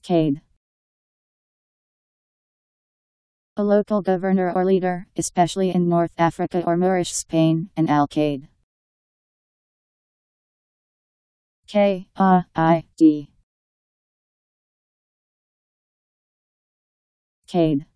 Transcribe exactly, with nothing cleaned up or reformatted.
Alcaide. A local governor or leader, especially in North Africa or Moorish Spain, an alcaide. K A I D. Alcaide.